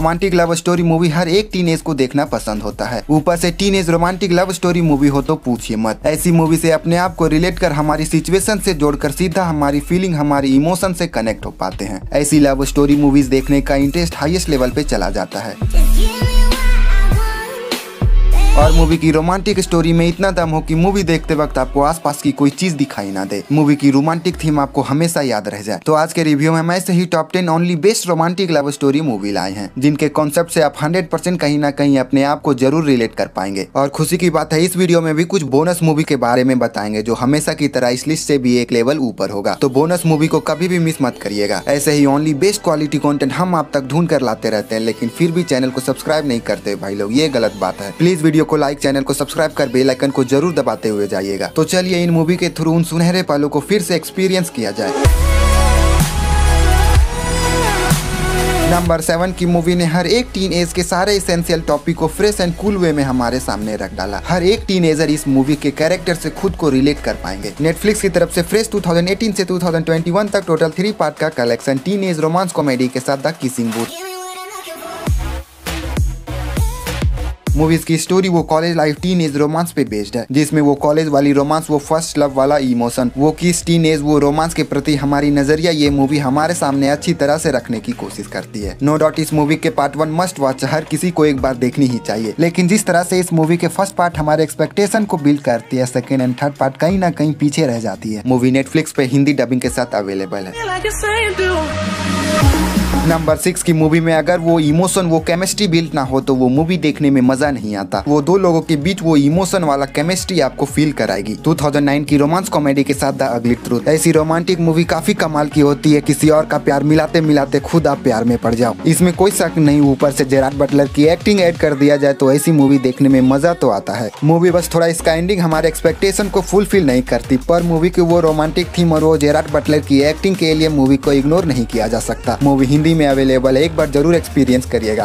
Romantic love story movie हर एक teenage को देखना पसंद होता है। ऊपर से teenage romantic love story movie हो तो पूछिए मत। ऐसी मूवी से अपने आप को रिलेट कर हमारी सिचुएशन से जोड़कर सीधा हमारी फीलिंग हमारी इमोशन से कनेक्ट हो पाते हैं। ऐसी लव स्टोरी मूवीज देखने का इंटरेस्ट हाईएस्ट लेवल पे चला जाता है। और मूवी की रोमांटिक स्टोरी में इतना दम हो कि मूवी देखते वक्त आपको आसपास की कोई चीज दिखाई ना दे। मूवी की रोमांटिक थीम आपको हमेशा याद रह जाए। तो आज के रिव्यू में हम ऐसे ही top 10 only best romantic love story movie लाए हैं, जिनके कॉन्सेप्ट से आप 100% कहीं ना कहीं अपने आप को जरूर रिलेट कर पाएंगे। और खुशी की बात है, इस वीडियो में भी कुछ बोनस मूवी के बारे में बताएंगे जो हमेशा की तरह इस लिस्ट से भी एक लेवल ऊपर होगा। तो बोनस मूवी को कभी भी मिस मत करिएगा। ऐसे ही ओनली बेस्ट क्वालिटी कंटेंट हम आप तक ढूंढ कर लाते रहते हैं, लेकिन फिर भी चैनल को सब्सक्राइब नहीं करते भाई लोग, ये गलत बात है। प्लीज वीडियो को लाइक, चैनल को सब्सक्राइब कर बेल आइकन को जरूर दबाते हुए जाइएगा। तो चलिए इन मूवी के थ्रू उन सुनहरे पलों को फिर से एक्सपीरियंस किया जाए। नंबर 7 की मूवी ने हर एक टीन एज के सारे एसेंशियल टॉपिक को फ्रेश एंड कूल वे में हमारे सामने रख डाला। हर एक टीनेजर इस मूवी के कैरेक्टर से खुद को रिलेट कर पाएंगे। नेटफ्लिक्स की तरफ से फ्रेश 2018 से 2021 तक टोटल 3 पार्ट का collection teenage romance comedy के साथ द किसिंग बूथ। मूवीज की स्टोरी वो college life teenage romance पे बेस्ड है, जिसमें वो कॉलेज वाली रोमांस, वो फर्स्ट लव वाला इमोशन, वो किस टीन एज, वो रोमांस के प्रति हमारी नजरिया, ये मूवी हमारे सामने अच्छी तरह से रखने की कोशिश करती है। नो डाउट इस मूवी के पार्ट 1 मस्ट वॉच, हर किसी को एक बार देखनी ही चाहिए। लेकिन जिस तरह से इस मूवी के फर्स्ट पार्ट हमारे एक्सपेक्टेशन को बिल्ड करती है, सेकेंड एंड थर्ड पार्ट कहीं ना कहीं पीछे रह जाती है। मूवी नेटफ्लिक्स पे हिंदी डबिंग के साथ अवेलेबल है। नंबर 6 की मूवी में अगर वो इमोशन, वो केमिस्ट्री बिल्ड ना हो तो वो मूवी देखने में मजा नहीं आता। वो दो लोगों के बीच वो इमोशन वाला केमिस्ट्री आपको फील कराएगी। 2009 की रोमांस कॉमेडी के साथ द अगली ट्रूथ। ऐसी रोमांटिक मूवी काफी कमाल की होती है, किसी और का प्यार मिलाते मिलाते खुद आप प्यार में पड़ जाओ, इसमें कोई शक नहीं। ऊपर से जेराड बटलर की एक्टिंग ऐड कर दिया जाए तो ऐसी मूवी देखने में मजा तो आता है। मूवी बस थोड़ा इसका एंडिंग हमारे एक्सपेक्टेशन को फुलफिल नहीं करती, पर मूवी की वो रोमांटिक थीम और वो जेराड बटलर की एक्टिंग के लिए मूवी को इग्नोर नहीं किया जा सकता। मूवी हिंदी में अवेलेबल है, एक बार जरूर एक्सपीरियंस करिएगा।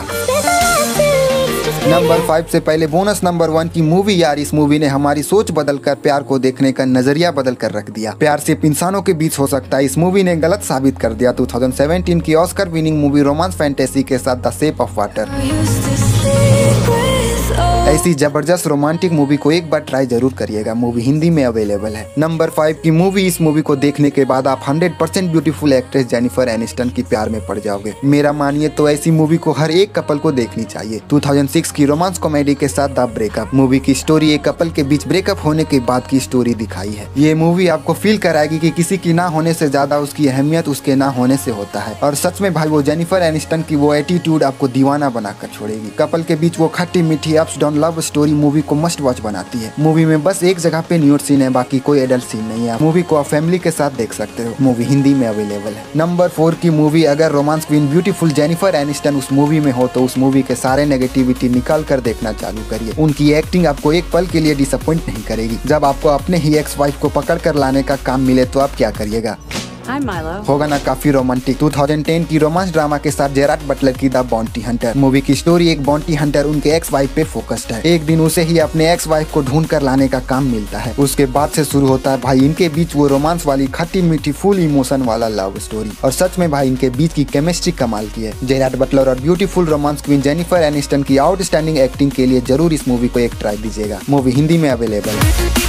नंबर 5 से पहले बोनस नंबर 1 की मूवी। यार इस मूवी ने हमारी सोच बदलकर प्यार को देखने का नजरिया बदल कर रख दिया। प्यार सिर्फ इंसानों के बीच हो सकता है, इस मूवी ने गलत साबित कर दिया। 2017 की Oscar winning movie romance fantasy के साथ द शेप ऑफ वाटर। ऐसी जबरदस्त रोमांटिक मूवी को एक बार ट्राई जरूर करिएगा। मूवी हिंदी में अवेलेबल है। नंबर 5 की मूवी। इस मूवी को देखने के बाद आप 100% ब्यूटीफुल एक्ट्रेस जेनिफर एनिस्टन की प्यार में पड़ जाओगे। मेरा मानिए तो ऐसी मूवी को हर एक कपल को देखनी चाहिए। 2006 की रोमांस कॉमेडी के साथ द ब्रेकअप। मूवी की स्टोरी एक कपल के बीच ब्रेकअप होने के बाद की स्टोरी दिखाई है। ये मूवी आपको फील कराएगी कि किसी की ना होने से ज्यादा उसकी अहमियत उसके ना होने से होता है। और सच में भाई वो जेनिफर एनिस्टन की वो एटीट्यूड आपको दीवाना बनाकर छोड़ेगी। कपल के बीच वो खट्टी मीठी ups down love story movie को मस्ट वॉच बनाती है। मूवी में बस एक जगह पे न्यूड सीन है, बाकी कोई एडल्ट सीन नहीं है। मूवी को आप फैमिली के साथ देख सकते हो। मूवी हिंदी में अवेलेबल है। नंबर 4 की मूवी। अगर romance queen beautiful Jennifer Aniston उस मूवी में हो तो उस मूवी के सारे नेगेटिविटी निकाल कर देखना चालू करिए। उनकी एक्टिंग आपको एक पल के लिए डिसअपॉइंट नहीं करेगी। जब आपको अपने ही एक्स वाइफ को पकड़ कर लाने का काम मिले तो आप क्या करिएगा? होगा ना काफी रोमांटिक। 2010 की रोमांस ड्रामा के साथ जेराड बटलर की द बाउंटी हंटर। मूवी की स्टोरी एक बाउंटी हंटर उनके एक्स वाइफ पे फोकस्ड है। एक दिन उसे ही अपने एक्स वाइफ को ढूंढ कर लाने का काम मिलता है। उसके बाद से शुरू होता है भाई इनके बीच वो रोमांस वाली खट्टी मीठी फुल इमोशन वाला लव स्टोरी। और सच में भाई इनके बीच की केमिस्ट्री कमाल की है। जेराड बटलर और beautiful romance queen Jennifer Aniston की आउटस्टैंडिंग एक्टिंग के लिए जरूर इस मूवी को एक ट्राई दीजिएगा। मूवी हिंदी में अवेलेबल है।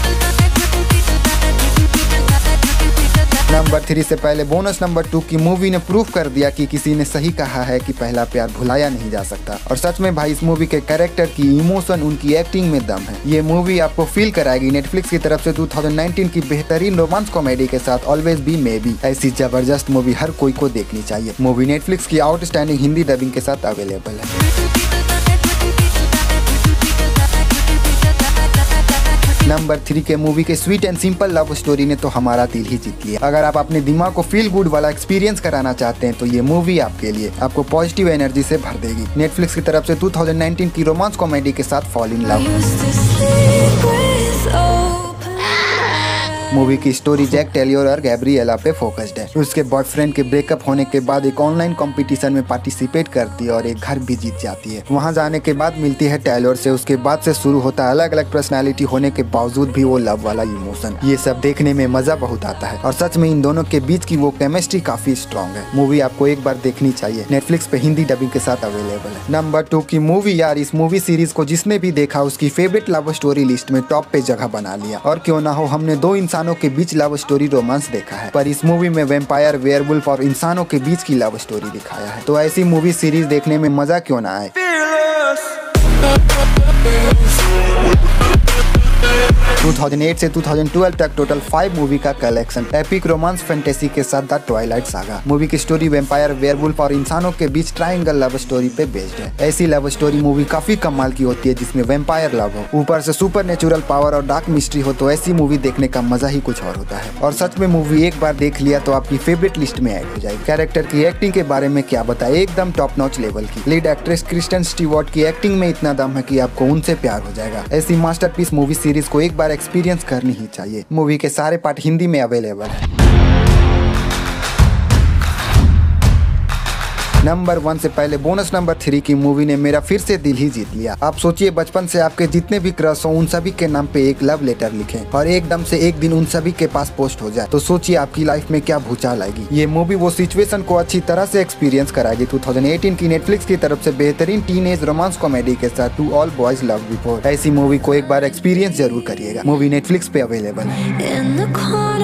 नंबर 3 से पहले बोनस नंबर 2 की मूवी ने प्रूव कर दिया कि किसी ने सही कहा है कि पहला प्यार भुलाया नहीं जा सकता। और सच में भाई इस मूवी के कैरेक्टर की इमोशन, उनकी एक्टिंग में दम है। ये मूवी आपको फील कराएगी। नेटफ्लिक्स की तरफ से 2019 की बेहतरीन रोमांस कॉमेडी के साथ ऑलवेज बी मे बी। ऐसी जबरदस्त मूवी हर कोई को देखनी चाहिए। मूवी नेटफ्लिक्स की आउटस्टैंडिंग हिंदी डबिंग के साथ अवेलेबल है। नंबर 3 के मूवी के sweet and simple love story ने तो हमारा दिल ही जीत लिया। अगर आप अपने दिमाग को फील गुड वाला एक्सपीरियंस कराना चाहते हैं तो ये मूवी आपके लिए। आपको पॉजिटिव एनर्जी से भर देगी। नेटफ्लिक्स की तरफ से 2019 की रोमांस कॉमेडी के साथ फॉल इन लव। मूवी की स्टोरी जैक टेलियर और गैब्रिएला पे फोकस्ड है। उसके बॉयफ्रेंड के ब्रेकअप होने के बाद एक ऑनलाइन कंपटीशन में पार्टिसिपेट करती है और एक घर भी जीत जाती है। वहां जाने के बाद मिलती है टेलर से। उसके बाद से शुरू होता है अलग अलग पर्सनालिटी होने के बावजूद भी वो लव वाला इमोशन। ये सब देखने में मजा बहुत आता है और सच में इन दोनों के बीच की वो केमिस्ट्री काफी स्ट्रॉन्ग है। मूवी आपको एक बार देखनी चाहिए। नेटफ्लिक्स पे हिंदी डबिंग के साथ अवेलेबल है। नंबर 2 की मूवी यार, इस मूवी सीरीज को जिसने भी देखा उसकी फेवरेट लव स्टोरी लिस्ट में टॉप पे जगह बना लिया। और क्यों ना हो, हमने दो इंसानों के बीच लव स्टोरी रोमांस देखा है, पर इस मूवी में वेम्पायर, वेयरवुल्फ और इंसानों के बीच की लव स्टोरी दिखाया है। तो ऐसी मूवी सीरीज देखने में मजा क्यों ना आए। 2008 से 2012 तक टोटल 5 मूवी का कलेक्शन एपिक रोमांस फैंटेसी के साथ द ट्वाइलाइट सागा। मूवी की स्टोरी वेम्पायर, वेयरवुल्फ और इंसानों के बीच ट्रायंगल लव स्टोरी पे बेस्ड है। ऐसी लव स्टोरी मूवी काफी कमाल की होती है जिसमें वेम्पायर लव हो, ऊपर से सुपर नेचुरल पावर और डार्क मिस्ट्री हो, तो ऐसी मूवी देखने का मजा ही कुछ और होता है। और सच में मूवी एक बार देख लिया तो आपकी फेवरेट लिस्ट में ऐड हो जाएगी। कैरेक्टर की एक्टिंग के बारे में क्या बताए, एकदम टॉप नॉच लेवल की। लीड एक्ट्रेस क्रिस्टन स्टीवर्ट की एक्टिंग में इतना दम है कि आपको उनसे प्यार हो जाएगा। ऐसी मास्टरपीस मूवी सीरीज को एक बार एक्सपीरियंस करनी ही चाहिए। मूवी के सारे पार्ट हिंदी में अवेलेबल है। नंबर 1 से पहले बोनस नंबर 3 की मूवी ने मेरा फिर से दिल ही जीत लिया। आप सोचिए, बचपन से आपके जितने भी क्रश हो उन सभी के नाम पे एक लव लेटर लिखें और एकदम से एक दिन उन सभी के पास पोस्ट हो जाए, तो सोचिए आपकी लाइफ में क्या भूचाल आएगी। ये मूवी वो सिचुएशन को अच्छी तरह से एक्सपीरियंस कराएगी। 2018 की नेटफ्लिक्स की तरफ से बेहतरीन टीनेज रोमांस कॉमेडी के साथ to all boys love before. ऐसी मूवी को एक बार एक्सपीरियंस जरूर करिएगा। मूवी नेटफ्लिक्स पे अवेलेबल है।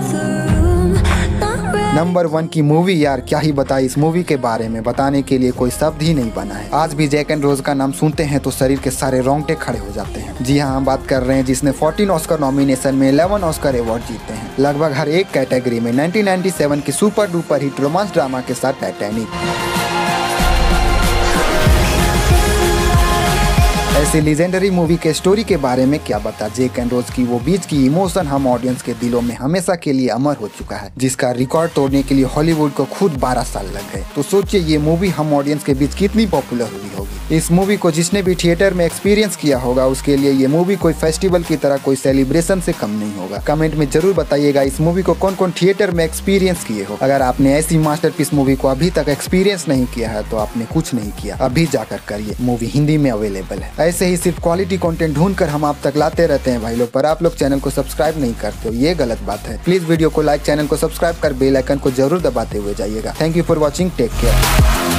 नंबर 1 की मूवी यार, क्या ही बताए इस मूवी के बारे में, बताने के लिए कोई शब्द ही नहीं बना है। आज भी जैक एंड रोज का नाम सुनते हैं तो शरीर के सारे रोंगटे खड़े हो जाते हैं। जी हाँ, हम बात कर रहे हैं जिसने 14 ऑस्कर नॉमिनेशन में 11 ऑस्कर अवार्ड जीते हैं, लगभग हर एक कैटेगरी में। 1997 की super duper hit romance drama के साथ टाइटैनिक। ऐसी लीजेंडरी मूवी के स्टोरी के बारे में क्या बता। जैक एंड रोज की वो बीच की इमोशन हम ऑडियंस के दिलों में हमेशा के लिए अमर हो चुका है, जिसका रिकॉर्ड तोड़ने के लिए हॉलीवुड को खुद 12 साल लग गए। तो सोचिए ये मूवी हम ऑडियंस के बीच कितनी पॉपुलर हुई होगी। इस मूवी को जिसने भी थिएटर में एक्सपीरियंस किया होगा उसके लिए ये मूवी कोई फेस्टिवल की तरह, कोई सेलिब्रेशन से कम नहीं होगा। कमेंट में जरूर बताइएगा इस मूवी को कौन कौन थिएटर में एक्सपीरियंस किए हो। अगर आपने ऐसी मास्टरपीस मूवी को अभी तक एक्सपीरियंस नहीं किया है तो आपने कुछ नहीं किया, अभी जाकर करिए। मूवी हिंदी में अवेलेबल है। ऐसे ही सिर्फ क्वालिटी कंटेंट ढूंढकर हम आप तक लाते रहते हैं भाई लोग, पर आप लोग चैनल को सब्सक्राइब नहीं करते हो, ये गलत बात है। प्लीज वीडियो को लाइक, चैनल को सब्सक्राइब कर बेल आइकन को जरूर दबाते हुए जाइएगा। Thank you for watching, take care.